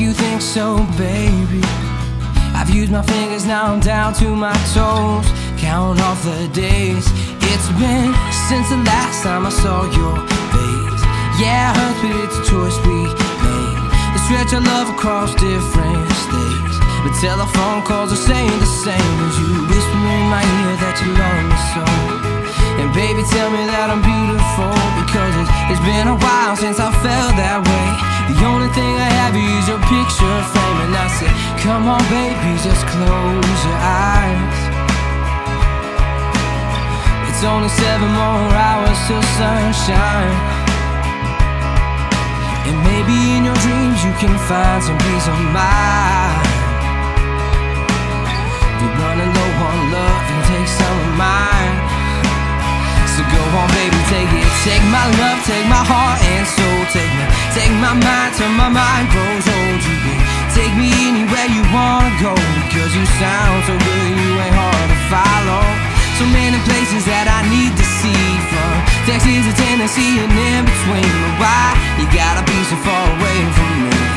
you think so, baby. I've used my fingers, now I'm down to my toes, counting off the days. It's been since the last time I saw your face. Yeah, it hurts, but it's a choice we made. The stretch our love across different states, but telephone calls are saying the same as you whisper in my ear that you love me so. And baby, tell me that I'm beautiful, because it's been a while since I felt that way. The only thing I have is your picture frame, and I said, come on baby, just close your eyes. It's only 7 more hours till sunshine, and maybe in your dreams you can find some peace of mind. We're running low on love, you take some of mine. So go on baby, take it. Take my love, take my heart and soul. Take my mind till my mind grows old. You can take me anywhere you wanna go, because you sound so good, you ain't hard to follow. So many places that I need to see, from Texas to Tennessee and in between. But why you gotta be so far away from me?